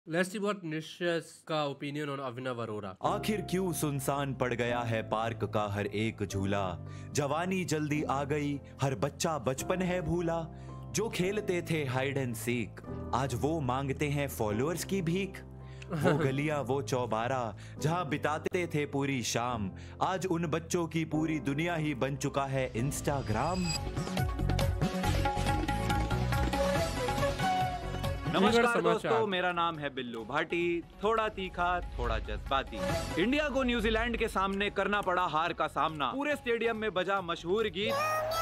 Let's see what Nish's का opinion on अभिनव अरोड़ा। आखिर क्यों सुनसान पड़ गया है पार्क का हर एक झूला। जवानी जल्दी आ गई, हर बच्चा बचपन है भूला। जो खेलते थे हाइड एंड सीक, आज वो मांगते हैं फॉलोअर्स की भीख। वो गलियां वो चौबारा जहां बिताते थे पूरी शाम, आज उन बच्चों की पूरी दुनिया ही बन चुका है इंस्टाग्राम। नमस्कार दोस्तों, मेरा नाम है बिल्लू भाटी। थोड़ा तीखा थोड़ा जज्बाती। इंडिया को न्यूजीलैंड के सामने करना पड़ा हार का सामना। पूरे स्टेडियम में बजा मशहूर गीत।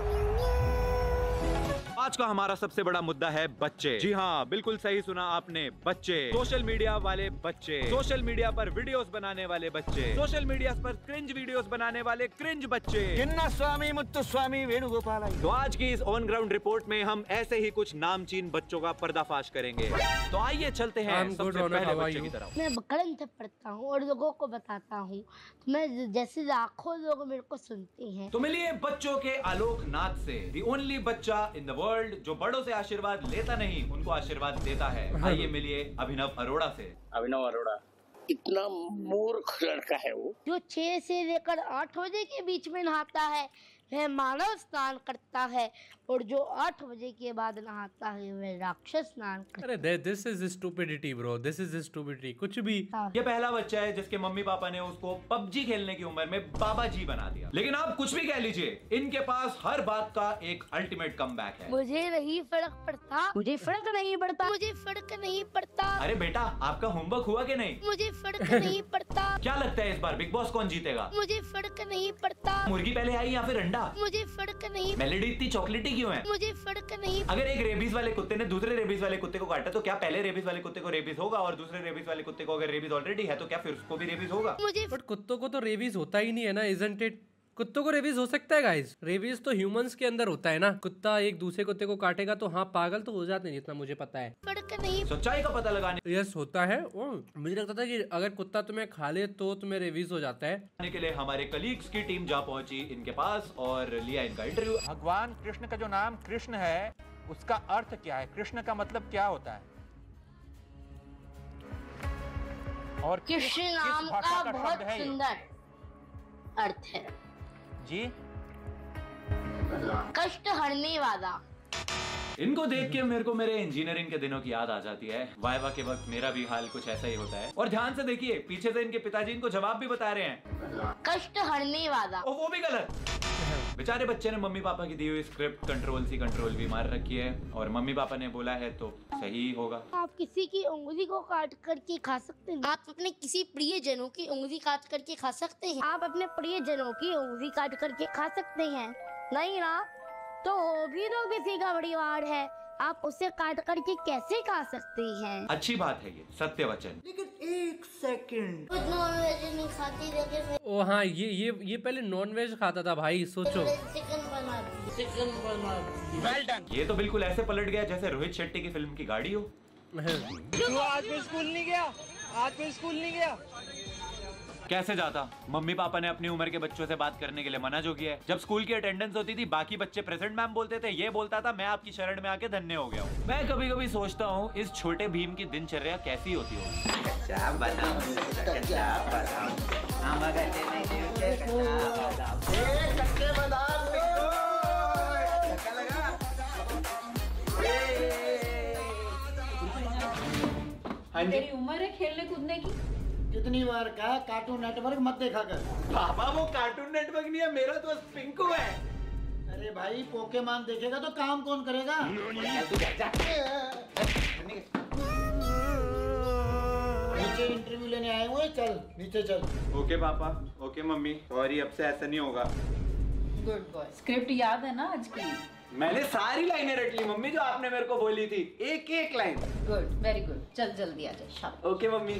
आज का हमारा सबसे बड़ा मुद्दा है बच्चे। जी हाँ, बिल्कुल सही सुना आपने, बच्चे। सोशल मीडिया वाले बच्चे, सोशल मीडिया पर वीडियोस बनाने वाले बच्चे, सोशल मीडिया पर क्रिंज वीडियोस बनाने वाले क्रिंज बच्चे। चिन्नास्वामी मुत्तुस्वामी वेणुगोपाल। तो आज की इस ऑन ग्राउंड रिपोर्ट में हम ऐसे ही कुछ नामचीन बच्चों का पर्दाफाश करेंगे। तो आइए चलते हैं सबसे पहले बच्चे की तरफ। मैं बकरम से पढ़ता हूँ और लोगों को बताता हूँ, तो मैं जैसे लाखों लोग मेरे को सुनते हैं। तो मिलिए बच्चों के आलोकनाथ से, दी ओनली बच्चा इन द वर्ल्ड जो बड़ों से आशीर्वाद लेता नहीं, उनको आशीर्वाद देता है। आइए मिलिए अभिनव अरोड़ा से। अभिनव अरोड़ा इतना मूर्ख लड़का है वो, जो 6 से लेकर 8 बजे के बीच में नहाता है वह मानव स्नान करता है, और जो 8 बजे के बाद नहाता है वह राक्षस स्नान करता है। अरे this is stupidity bro, this is stupidity. कुछ भी। ये पहला बच्चा है जिसके मम्मी पापा ने उसको पबजी खेलने की उम्र में बाबा जी बना दिया। लेकिन आप कुछ भी कह लीजिए, इनके पास हर बात का एक अल्टीमेट कमबैक है। मुझे नहीं फर्क पड़ता, मुझे फर्क नहीं पड़ता, मुझे फर्क नहीं पड़ता। अरे बेटा, आपका होमवर्क हुआ कि नहीं? मुझे फर्क नहीं पड़ता। क्या लगता है इस बार बिग बॉस कौन जीतेगा? मुझे फर्क नहीं पड़ता। मुर्गी पहले आई या फिर अंडा? मुझे फर्क नहीं। मेलेडी इतनी चॉकलेटी क्यों है? मुझे फर्क नहीं। अगर एक रेबीज वाले कुत्ते ने दूसरे रेबीज वाले कुत्ते को काटा, तो क्या पहले रेबीज वाले कुत्ते को रेबीज होगा, और दूसरे रेबीज वाले कुत्ते को अगर रेबीज ऑलरेडी है तो क्या फिर उसको भी रेबीज होगा? बट कुत्तों को तो रेबीज होता ही नहीं है ना, इजंट इट? कुत्तों को रेबीज हो सकता है गाइस? रेबीज तो ह्यूमंस के अंदर होता है ना। कुत्ता एक दूसरे कुत्ते को काटेगा तो हाँ, पागल तो हो जाते हैं, जितना मुझे पता है। फर्क नहीं। सच्चाई का पता लगाने यस होता है। मुझे लगता था कि अगर कुत्ता तुम्हें खा ले तो तुम्हें रेबीज हो जाता है। के लिए हमारे कलीग्स की टीम जा पहुंची इनके पास और लिया इनका इंटरव्यू। भगवान कृष्ण का जो नाम कृष्ण है उसका अर्थ क्या है? कृष्ण का मतलब क्या होता है? और कृष्ण नाम का बहुत सुंदर अर्थ है जी। कष्ट हरने वाला। इनको देख के मेरे को मेरे इंजीनियरिंग के दिनों की याद आ जाती है। वाइवा के वक्त मेरा भी हाल कुछ ऐसा ही होता है। और ध्यान से देखिए, पीछे से इनके पिताजी इनको जवाब भी बता रहे हैं। कष्ट हरने वाला। और वो भी गलत। बेचारे बच्चे ने मम्मी पापा की दी हुई स्क्रिप्ट कंट्रोल भी मार रखी है, और मम्मी पापा ने बोला है तो सही होगा। आप किसी की उंगली को काट करके खा सकते हैं। आप अपने किसी प्रियजनों की उंगली काट करके खा सकते हैं। आप अपने प्रियजनों की उंगली काट करके खा सकते हैं। नहीं ना, तो वो भी तो किसी का परिवार है, आप उसे काट करके कैसे खा सकते हैं? अच्छी बात है, ये सत्य वचन। लेकिन एक सेकंड, नॉनवेज नहीं खाती, लेकिन ओ हाँ, ये पहले नॉन वेज खाता था भाई, सोचो। चिकन बनाती। Well done. ये तो बिल्कुल ऐसे पलट गया जैसे रोहित शेट्टी की फिल्म की गाड़ी हो। तू आज भी स्कूल नहीं गया? आज भी स्कूल नहीं गया? कैसे जाता? मम्मी पापा ने अपनी उम्र के बच्चों से बात करने के लिए मना जो किया है। जब स्कूल की अटेंडेंस होती थी, बाकी बच्चे प्रेजेंट मैम बोलते थे, ये बोलता था मैं आपकी शरण में आके धन्य हो गया हूँ। मैं कभी कभी सोचता हूँ इस छोटे भीम की दिनचर्या कैसी होती होगी। तेरी उम्र है खेलने कूदने की? कितनी बार कहा कार्टून नेटवर्क मत देखा कर। पापा वो कार्टून नेटवर्क नहीं है, मेरा तो पिंकू है। अरे भाई, पोकेमॉन देखेगा तो काम कौन करेगा? नीचे इंटरव्यू लेने आए हुए, चल नीचे चल। ओके पापा, ओके मम्मी, सॉरी, अब से ऐसा नहीं होगा। Good boy. स्क्रिप्ट याद है ना आज की? मैंने सारी लाइनें रट ली मम्मी, जो आपने मेरे को बोली थी, एक एक लाइन। Good, very good. चल जल्दी आ जा, शाबाश। Okay mummy.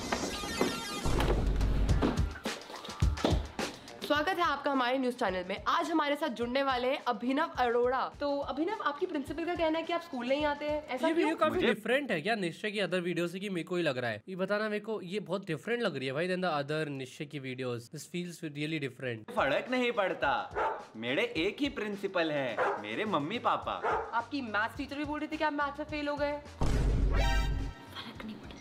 स्वागत है आपका हमारे न्यूज चैनल में। आज हमारे साथ जुड़ने वाले हैं अभिनव अरोड़ा। तो अभिनव, आपकी प्रिंसिपल का कहना है कि आप स्कूल नहीं आते हैं, ऐसा ये क्यों? वीडियो काफी डिफरेंट है क्या निश्चय की अदर वीडियो से? कि मेरे को ही लग रहा है, ये बताना मेरे को। ये बहुत डिफरेंट लग रही है भाई देन द अदर निश्चय की videos. This feels really different. फर्क नहीं पड़ता, मेरे एक ही प्रिंसिपल है, मेरे मम्मी पापा। आपकी मैथ्स टीचर भी बोल रही थी कि आप मैथ्स में फेल हो गए। फर्क नहीं पड़ता।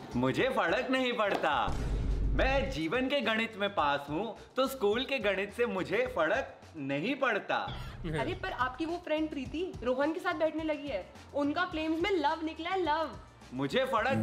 मुझे फर्क नहीं पड़ता। मैं जीवन के गणित में पास हूँ, तो स्कूल के गणित से मुझे फर्क नहीं पड़ता। अरे पर आपकी वो फ्रेंड प्रीति रोहन के साथ बैठने लगी है, उनका फ्लेम्स में लव निकला है, लव। मुझे फर्क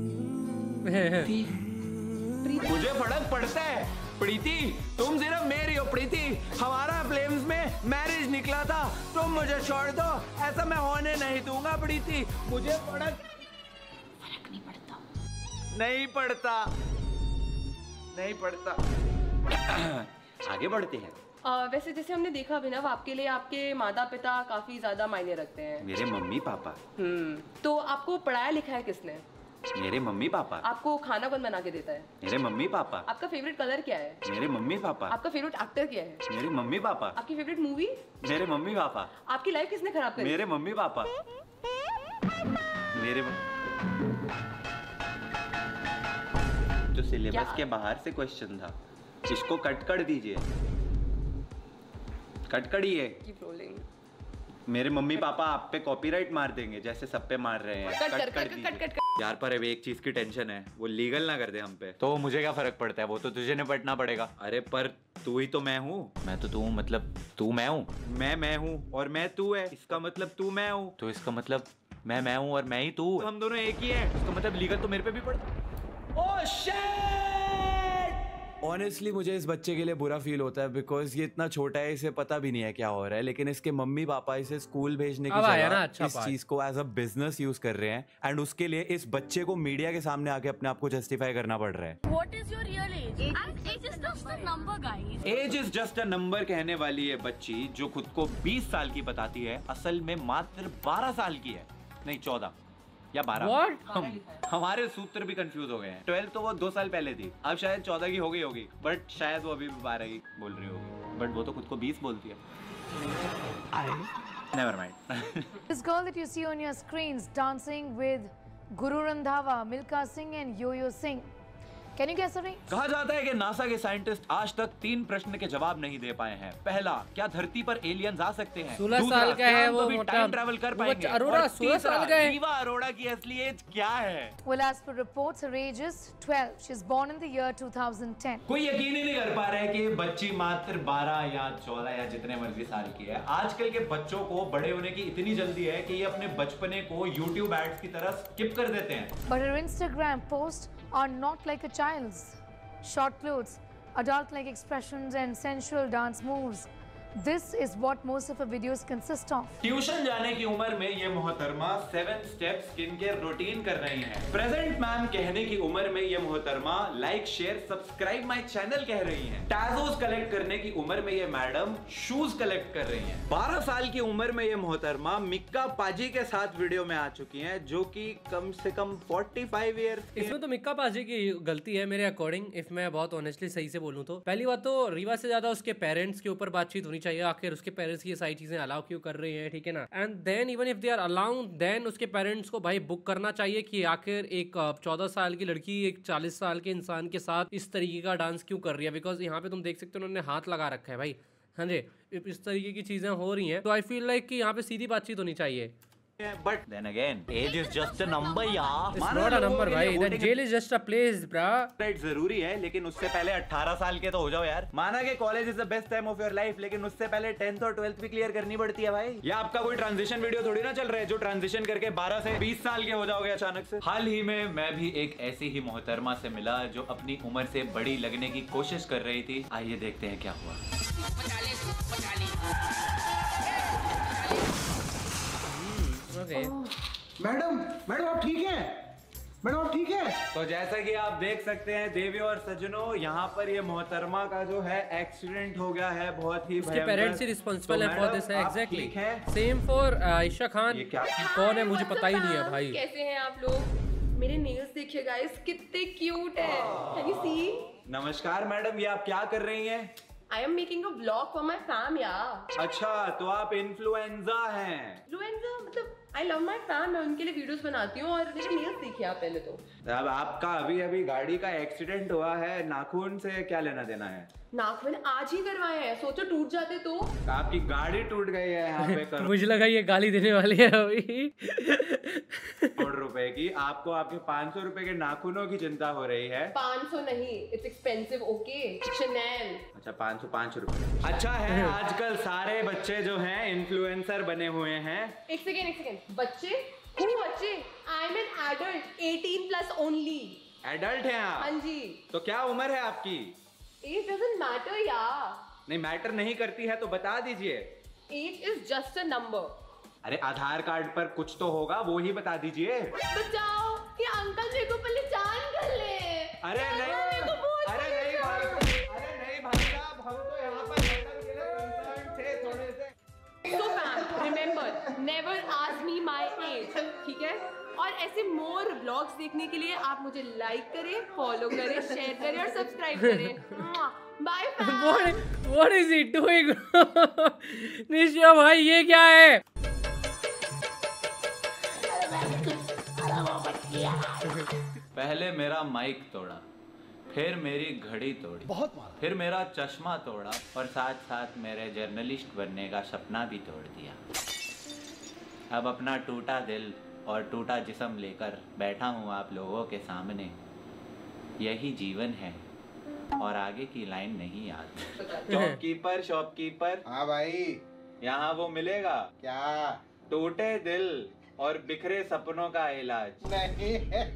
मुझे फर्क पड़ता है। प्रीति तुम सिर्फ मेरी हो। प्रीति हमारा फ्लेम्स में मैरिज निकला था, तुम मुझे छोड़ दो, ऐसा मैं होने नहीं दूंगा। प्रीति मुझे फर्क नहीं पड़ता। नहीं पड़ता, नहीं पड़ता। आगे बढ़ते हैं। वैसे जैसे हमने देखा अभिनव, आपके लिए आपके माता पिता काफी ज्यादा मायने रखते हैं। मेरे मम्मी पापा। तो आपको पढ़ाया लिखा है किसने? मेरे मम्मी पापा। आपको खाना कौन बना के देता है? मेरे मम्मी पापा। आपका फेवरेट कलर क्या है? मेरे मम्मी पापा। आपका फेवरेट एक्टर क्या है? मेरे मम्मी पापा। आपकी फेवरेट मूवी? मेरे मम्मी पापा। आपकी लाइफ किसने खराब करी? मेरे मम्मी पापा। मेरे जो सिलेबस के बाहर से क्वेश्चन था, इसको कट कर दीजिए। कट करिए। Keep rolling. मेरे मम्मी पापा आप पे कॉपीराइट मार देंगे, जैसे सब पे मार रहे हैं। कट। यार पर अब एक चीज की टेंशन है, वो लीगल ना कर दे हम पे, तो मुझे क्या फर्क पड़ता है, वो तो तुझे निपटना पड़ेगा। अरे पर तू ही तो मैं हूँ। मैं तो तू हूँ, मतलब तू मैं हूँ। मैं हूँ और मैं तू है, इसका मतलब तू मैं हूँ, तो इसका मतलब मैं हूँ और मैं ही तू। हम दोनों एक ही है, इसका मतलब लीगल तो मेरे पे भी पड़ता। Oh shit! ऑनेस्टली मुझे इस बच्चे के लिए बुरा फील होता है, बिकॉज ये इतना छोटा है, इसे पता भी नहीं है क्या हो रहा है, लेकिन इसके मम्मी पापा इसे स्कूल भेजने की जगह इस चीज को एज अ बिजनेस यूज कर रहे हैं, एंड उसके लिए इस बच्चे को मीडिया के सामने आके अपने आप को जस्टिफाई करना पड़ रहा है। What is your real age? Age is just a number, guys. Age is just a number कहने वाली है बच्ची, जो खुद को 20 साल की बताती है, असल में मात्र 12 साल की है। नहीं 14 या 12। What? हमारे सूत्र भी कंफ्यूज हो गए हैं। 12 तो वो 2 साल पहले थी, अब शायद 14 की हो गई होगी, बट शायद वो अभी भी 12 की बोल रही होगी, बट वो तो खुद को 20 बोलती है। Never mind. This girl that you see on your screens dancing with Guru Randhawa, Milka Singh and Yo-Yo Singh. Can you guess her name? कहा जाता है कि नासा के साइंटिस्ट आज तक 3 प्रश्न के जवाब नहीं दे पाए हैं। पहला, क्या धरती पर एलियंस आ सकते हैं? 16 साल का है वो, टाइम ट्रैवल कर पाएंगे? अरोड़ा 16 साल का है। जीवा अरोड़ा की असली एज क्या है? Well, as per reports, her age is 12. She's born in the year 2010. कोई यकीन ही नहीं कर पा रहा है कि बच्ची मात्र 12 या 14 या जितने मर्जी साल की है। आजकल के बच्चों को बड़े होने की इतनी जल्दी है कि ये अपने बचपने को YouTube एड्स की तरह स्किप कर देते हैं। But her Instagram posts are not like a child's. Short clothes, adult-like expressions and sensual dance moves. This is what most of her videos consist of. Tuition जाने की उम्र में ये मोहतरमा 7 स्टेप स्किन केयर रूटीन कर रही हैं। Present ma'am कहने की उम्र में ये मोहतरमा like share subscribe my channel कह रही हैं। टैजोस कलेक्ट करने की उम्र में ये मैडम शूज कलेक्ट कर रही हैं। 12 साल की उम्र में ये मोहतरमा मिक्का पाजी के साथ वीडियो में आ चुकी हैं, जो कि कम से कम 45 ईयर्स। इसमें तो मिक्का पाजी की गलती है मेरे अकॉर्डिंग, इफ मैं बहुत ऑनेस्टली सही से बोलूं तो। पहली बात तो रीवा से ज्यादा उसके पेरेंट्स के ऊपर बातचीत होनी चाहिए, आखिर उसके पेरेंट्स ये सारी चीजें अलाउ क्यों कर रहे हैं, ठीक है ना। And then even if they are allowed, then उसके पेरेंट्स को भाई बुक करना चाहिए कि आखिर एक 14 साल की लड़की एक 40 साल के इंसान के साथ इस तरीके का डांस क्यों कर रही है। बिकॉज यहाँ पे तुम देख सकते हो उन्होंने हाथ लगा रखा है भाई। हाँ जी, इस तरीके की चीजें हो रही हैं, तो आई फील लाइक कि यहाँ पे सीधी बातचीत होनी चाहिए। But then again, age is just a number यार। It's not a number भाई, that jail is just a place bra। Right जरूरी है, लेकिन उससे पहले 18 साल के तो हो जाओ यार। माना कि college is the best time of your life, लेकिन उससे पहले 10th और 12th भी क्लियर करनी पड़ती है भाई। या आपका कोई ट्रांजिशन वीडियो थोड़ी ना चल रहा है जो ट्रांजिशन करके 12 से 20 साल के हो जाओगे अचानक से। हाल ही में मैं भी एक ऐसी ही मोहतरमा से मिला जो अपनी उम्र से बड़ी लगने की कोशिश कर रही थी। आइए देखते हैं क्या हुआ। मैडम आप ठीक हैं? मैडम आप ठीक है? तो जैसा कि आप देख सकते हैं देवी और सज्जनों, यहाँ पर ये मोहतरमा का जो है एक्सीडेंट हो गया है, बहुत ही उसके पेरेंट्स ही रिस्पांसिबल है for this. Exactly same for Ayesha Khan. कौन है मुझे पता ही नहीं है भाई। कैसे हैं आप लोग? मेरे नेल्स देखिए गाइस, कितने क्यूट है। Have you seen? नमस्कार मैडम, ये आप क्या कर रही हैं? I am making a vlog for my fam यार। अच्छा, तो आप इन्फ्लुएंजा हैं। इन्फ्लुएंजा मतलब I love my fam, मैं उनके लिए वीडियोस बनाती हूँ। और मेरे नेल्स देखिए आप पहले तो। अब आपका अभी गाड़ी का एक्सीडेंट हुआ है, नाखून से क्या लेना देना है? नाखून आज ही करवाए हैं, सोचो टूट जाते तो। आपकी गाड़ी टूट गई है यहाँ पे। मुझे लगा ये गाली देने वाली है अभी। करोड़ रुपए की, आपको आपके 500 रुपए के नाखूनों की चिंता हो रही है। 500 नहीं, इट्स एक्सपेंसिव, ओके। Chanel। अच्छा 505 रुपए। अच्छा है आजकल सारे बच्चे जो हैं इन्फ्लुएंसर बने हुए हैं। एक सेकेंड, बच्चे? Who बच्चे? I'm an adult, 18+ only। Adult हैं आप? हाँ जी। तो क्या उम्र है आपकी? Age doesn't matter यार। नहीं मैटर नहीं करती है तो बता दीजिए। Age is just a number। अरे आधार कार्ड पर कुछ तो होगा, वो ही बता दीजिए। बचाओ, ये अंकल मेरे को पहचान कर ले। अरे नहीं, अरे नहीं भाई साहब, हम तो यहाँ पर मैटर के लिए कंसर्न थे थोड़े से। So fam, remember, never ask me my age, ठीक है? और ऐसे मोर व्लॉग्स देखने के लिए आप मुझे लाइक करें, फॉलो करें, शेयर करें और सब्सक्राइब करें। Bye fam. What is he doing? Nisha भाई ये क्या है? पहले मेरा माइक तोड़ा, फिर मेरी घड़ी तोड़ी, बहुत मारा, फिर मेरा चश्मा तोड़ा और साथ साथ मेरे जर्नलिस्ट बनने का सपना भी तोड़ दिया। अब अपना टूटा दिल और टूटा जिस्म लेकर बैठा हूँ आप लोगों के सामने। यही जीवन है और आगे की लाइन नहीं याद। शॉपकीपर शॉपकीपर, हाँ भाई, यहाँ वो मिलेगा क्या? टूटे दिल और बिखरे सपनों का इलाज। नहीं।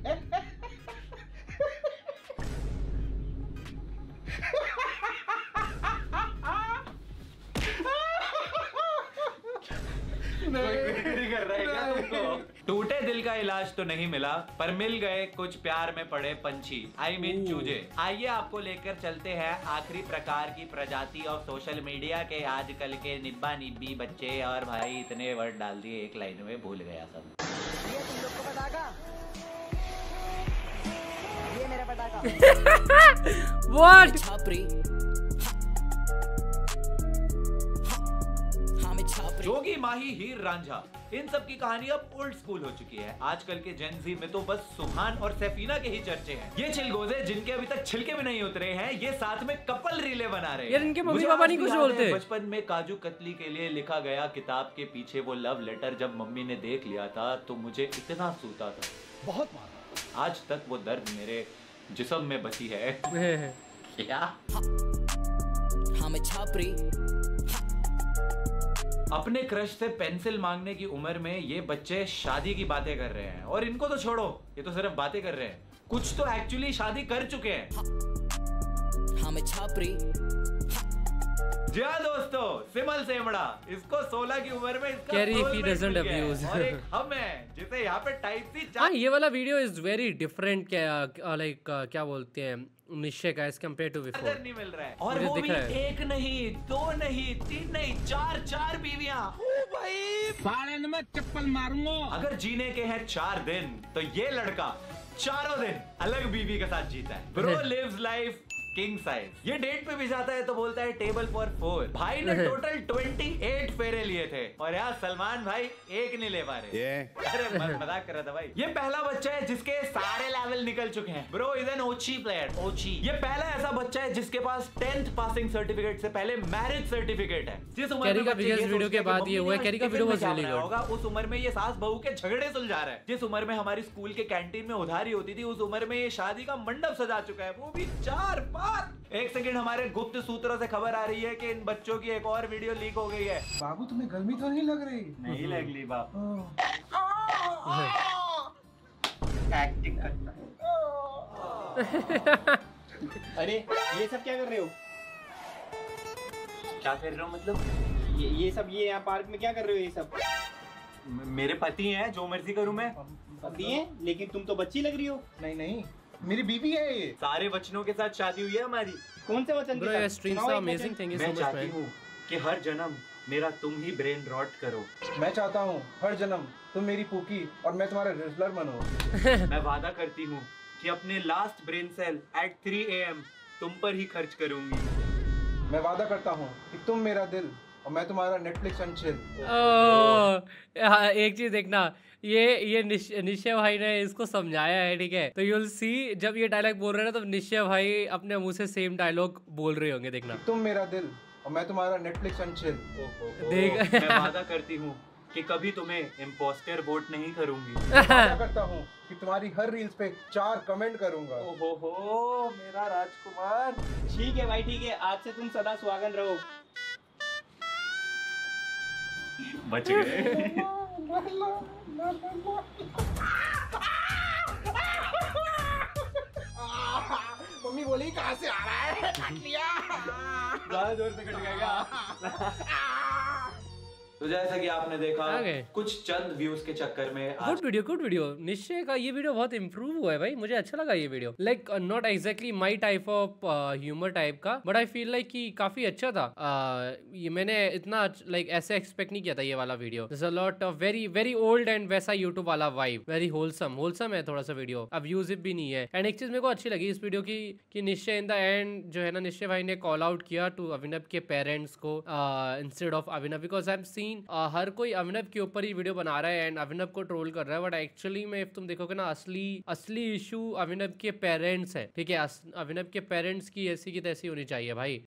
कर रहा है क्या तुमको? टूटे दिल का इलाज तो नहीं मिला, पर मिल गए कुछ प्यार में पड़े पंछी, I mean चूजे। आइए आपको लेकर चलते हैं आखिरी प्रकार की प्रजाति और सोशल मीडिया के आजकल के निब्बा निब्बी बच्चे। और भाई इतने वर्ड डाल दिए एक लाइन में, भूल गया सब। ये तुम लोग को पटाखा, ये मेरा पटाखा। What? जोगी माही हीर रांझा, इन सब की कहानी अब ओल्ड स्कूल हो चुकी है। आजकल के जेनजी में तो बस सुभान और सैफीना के ही चर्चे हैं। ये चिलगोजे जिनके अभी तक छिलके भी नहीं उतरे हैं, ये साथ में कपल रीले बना रहे हैं। यार इनके मम्मी पापा नहीं कुछ बोलते। बचपन में काजू कतली के लिए लिखा गया किताब के पीछे वो लव लेटर जब मम्मी ने देख लिया था तो मुझे इतना सूता था, बहुत मारा। आज तक वो दर्द मेरे जिस्म में बची है। क्या? अपने क्रश से पेंसिल मांगने की उम्र में ये बच्चे शादी की बातें कर रहे हैं। और इनको तो छोड़ो, ये तो सिर्फ बातें कर रहे हैं, कुछ तो एक्चुअली शादी कर चुके हैं। जी हाँ दोस्तों, सिमल सेमड़ा, इसको 16 की उम्र में इसका Carry if he doesn't abuse। और एक हम है जिसे यहाँ पे टाइप सी। हाँ ये वाला video is very different, like क्या बोलते हैं, निश्चय का एज कम्पेयर टू बिफोर नहीं मिल रहा है। और वो भी एक नहीं, दो नहीं, तीन नहीं, चार बीवियां। भाई साले में चप्पल मारूंगा। अगर जीने के हैं 4 दिन तो ये लड़का चारों दिन अलग बीवी के साथ जीता है। Bro lives life king size. ये डेट पे भी जाता है तो बोलता है टेबल फॉर 4। भाई ने टोटल 28 फेरे लिए थे और यार सलमान भाई एक नहीं ले पा रहे। अरे मजाक कर रहा था भाई। ये पहला बच्चा है जिसके सारे लेवल निकल चुके हैं। Bro is an OG player, OG. ये पहला ऐसा बच्चा है जिसके पास 10th पासिंग सर्टिफिकेट से पहले मैरिज सर्टिफिकेट है। जिस उम्र में वीडियो के बाद ये हुआ है, कैरी का वीडियो वाज रियली गुड होगा, उस उम्र में ये सास बहू के झगड़े सुलझा रहा है। जिस उम्र में हमारी स्कूल के कैंटीन में उधारी होती थी, उस उम्र में ये शादी का मंडप सजा चुका है, वो भी 4 बार। एक सेकंड, हमारे गुप्त सूत्रों से खबर आ रही है कि इन बच्चों की एक और वीडियो लीक हो गई है। बाबू तुम्हें गर्मी तो नहीं लग रही? नहीं लग रही बाप। एक्टिंग करता है। अरे ये सब क्या कर रहे हो? क्या कर रहे हो मतलब? ये सब ये यहाँ पार्क में क्या कर रहे हो? ये सब मेरे पति हैं, जो मर्जी करूं मैं। पति हैं? लेकिन तुम तो बच्ची लग रही हो। नहीं नहीं, मेरी बीवी है ये। सारे वचनों के साथ शादी हुई है हमारी। कौन से वचन? ब्रो ये stream so amazing, thank you so मैं मच चाहती हूँ कि हर जन्म मेरा तुम ही ब्रेन रॉट करो। मैं चाहता हूँ हर जन्म तुम मेरी पूकी और मैं तुम्हारा रेसलर बनो। मैं वादा करती हूँ कि अपने last brain cell at 3 AM तुम पर ही खर्च करूंगी। मैं वादा करता हूँ कि तुम मेरा दिल और मैं तुम्हारा नेटफ्लिक्स एंड चिल। एक चीज देखना, ये निश्चय भाई ने इसको समझाया है, ठीक है? तो यू विल सी जब ये डायलॉग बोल रहे हैं ना, तो निश्चय भाई अपने मुंह से सेम डायलॉग बोल रहे होंगे, देखना। तुम मेरा दिल और मैं तुम्हारा नेटफ्लिक्स एंड चिल। देख मैं वादा करती हूँ कि कभी तुम्हें इम्पोस्टर वोट नहीं करूंगी। वादा करता हूँ कि तुम्हारी हर रील्स पे 4 कमेंट करूंगा। ओहो मेरा राजकुमार। ठीक है भाई ठीक है, आज से तुम सदा सुहागन रहो। बच गए। मम्मी बोली कहाँ से आ रहा है? काट लिया। ज़्यादा जोर से कट गया। तो जैसा कि आपने देखा कुछ चंद व्यूज के चक्कर में गुड वीडियो। निश्चय का ये वीडियो बहुत इंप्रूव हुआ है भाई, मुझे अच्छा लगा ये video. Like not exactly my type of humour type का, बट आई फील लाइक कि काफी अच्छा था। ये मैंने इतना लाइक ऐसे एक्सपेक्ट नहीं किया था ये वाला video. There's a lot of very old and वैसा यूट्यूब वाला वाइब, वेरी होलसम है थोड़ा सा वीडियो, अब्यूजिव भी नहीं है। एंड एक चीज मेरे को अच्छी लगी इस वीडियो की कि निश्चय इन द एंड जो है ना, निश्चय भाई ने कॉल आउट किया टू अभिनव के पेरेंट्स को instead of Abhinav, because I have seen हर कोई अभिनव के ऊपर ही वीडियो बना रहा है एंड अभिनव को ट्रोल कर रहा है, बट एक्चुअली में इफ तुम देखोगे ना असली इशू अभिनव के पेरेंट्स है। ठीक है, अभिनव के पेरेंट्स की ऐसी की तैसी होनी चाहिए भाई।